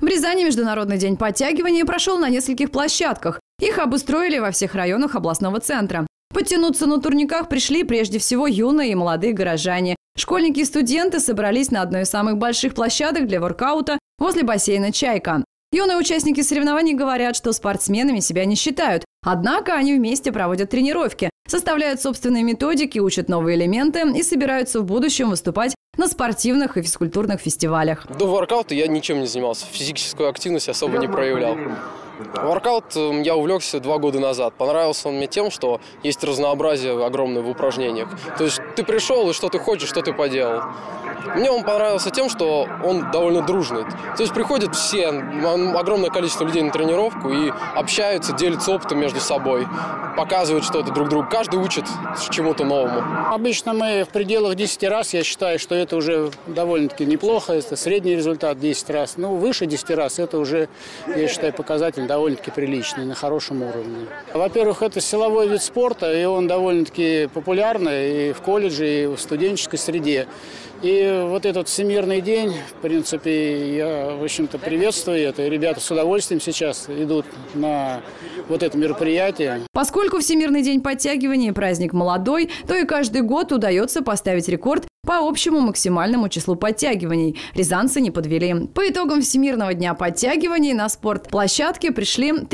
В Рязани Международный день подтягивания прошел на нескольких площадках. Их обустроили во всех районах областного центра. Подтянуться на турниках пришли прежде всего юные и молодые горожане. Школьники и студенты собрались на одной из самых больших площадок для воркаута возле бассейна «Чайка». Юные участники соревнований говорят, что спортсменами себя не считают. Однако они вместе проводят тренировки, составляют собственные методики, учат новые элементы и собираются в будущем выступать на спортивных и физкультурных фестивалях. До воркаута я ничем не занимался, физическую активность особо не проявлял. Воркаут я увлекся 2 года назад. Понравился он мне тем, что есть разнообразие огромное в упражнениях. То есть ты пришел, и что ты хочешь, что ты поделал. Мне он понравился тем, что он довольно дружный. То есть приходят все, огромное количество людей на тренировку и общаются, делятся опытом между собой, показывают что-то друг другу. Каждый учит чему-то новому. Обычно мы в пределах 10 раз, я считаю, что это уже довольно-таки неплохо. Это средний результат 10 раз. Ну, выше 10 раз это уже, я считаю, показатель довольно-таки приличный, на хорошем уровне. Во-первых, это силовой вид спорта, и он довольно-таки популярный и в колледже, и в студенческой среде. И вот этот Всемирный день, в принципе, я, в общем-то, приветствую это. И ребята с удовольствием сейчас идут на вот это мероприятие. Поскольку Всемирный день подтягивания – праздник молодой, то и каждый год удается поставить рекорд по общему максимальному числу подтягиваний. Рязанцы не подвели. По итогам Всемирного дня подтягиваний на спортплощадке пришли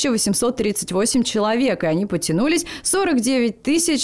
3838 человек, и они подтянулись 49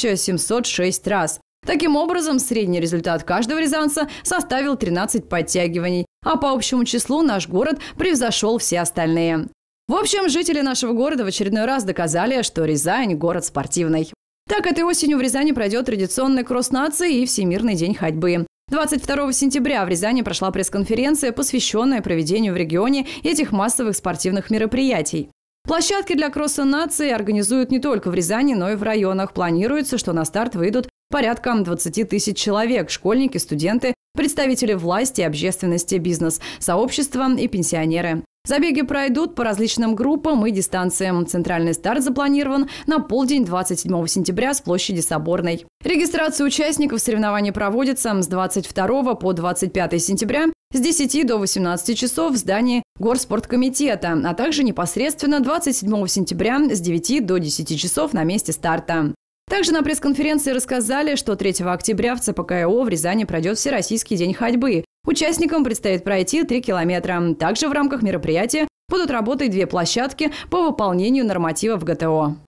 706 раз. Таким образом, средний результат каждого рязанца составил 13 подтягиваний, а по общему числу наш город превзошел все остальные. В общем, жители нашего города в очередной раз доказали, что Рязань – город спортивный. Так, этой осенью в Рязани пройдет традиционный кросс нации и Всемирный день ходьбы. 22 сентября в Рязани прошла пресс-конференция, посвященная проведению в регионе этих массовых спортивных мероприятий. Площадки для кросса нации организуют не только в Рязани, но и в районах. Планируется, что на старт выйдут порядка 20 тысяч человек – школьники, студенты, представители власти, общественности, бизнес, сообщества и пенсионеры. Забеги пройдут по различным группам и дистанциям. Центральный старт запланирован на полдень 27 сентября с площади Соборной. Регистрация участников соревнований проводится с 22 по 25 сентября с 10 до 18 часов в здании Горспорткомитета, а также непосредственно 27 сентября с 9 до 10 часов на месте старта. Также на пресс-конференции рассказали, что 3 октября в ЦПКО в Рязани пройдет Всероссийский день ходьбы. Участникам предстоит пройти 3 километра. Также в рамках мероприятия будут работать 2 площадки по выполнению нормативов ГТО.